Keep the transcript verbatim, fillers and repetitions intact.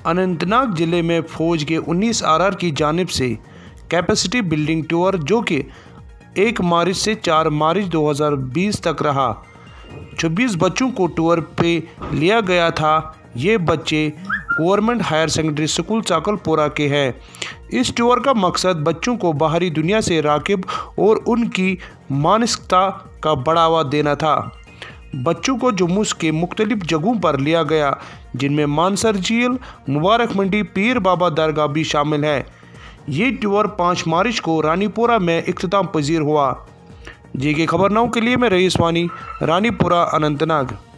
अनंतनाग ज़िले में फ़ौज के उन्नीस आर आर की जानिब से कैपेसिटी बिल्डिंग टूर जो कि एक मार्च से चार मार्च दो हज़ार बीस तक रहा, छब्बीस बच्चों को टूर पे लिया गया था। ये बच्चे government higher secondary school Chakalpura के हैं। इस टूर का मकसद बच्चों को बाहरी दुनिया से राकिब और उनकी मानसिकता का बढ़ावा देना था। बच्चों को जम्मू के मुख्तलिफ जगहों पर लिया गया, जिनमें मानसर झील, मुबारक मंडी, पीर बाबा दरगाह भी शामिल है। ये टूर पाँच मार्च को रानीपुरा में इख्तिताम पजीर हुआ। जी के खबरनामों के लिए मैं रईस वानी, रानीपुरा, अनंतनाग।